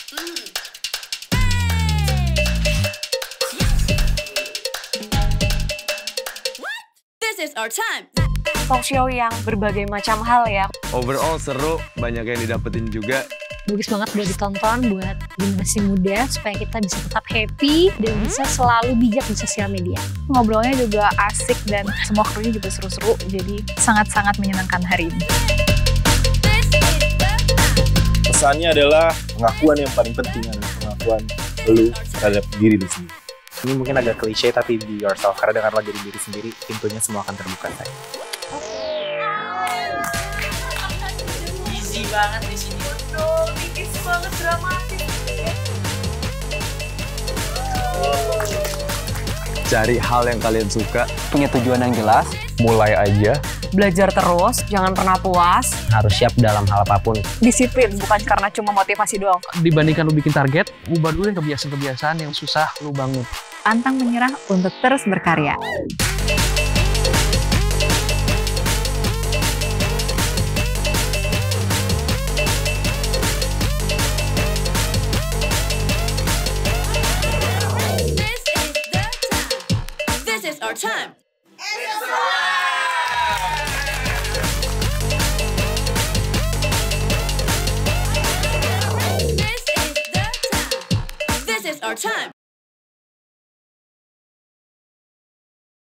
This is our time. Talk show yang berbagai macam hal ya. Overall seru, banyak yang didapetin juga. Bagus banget buat ditonton buat generasi muda supaya kita bisa tetap happy dan bisa selalu bijak di sosial media. Ngobrolnya juga asik dan semua krunya juga seru-seru, jadi sangat-sangat menyenangkan hari ini. Pesannya adalah pengakuan yang paling penting adalah pengakuan lu terhadap diri lu sendiri. Ini mungkin agak klise tapi be yourself, karena dengan lo jadi diri sendiri, pintunya semua akan terbuka. Easy banget di sini. Betul, tipis banget, dramatis. Cari hal yang kalian suka. Punya tujuan yang jelas. Mulai aja. Belajar terus, jangan pernah puas. Harus siap dalam hal apapun. Disiplin, bukan karena cuma motivasi doang. Dibandingkan lu bikin target, ubah dulu yang kebiasaan-kebiasaan yang susah lu bangun. Pantang menyerah untuk terus berkarya. This is our time. This is our time.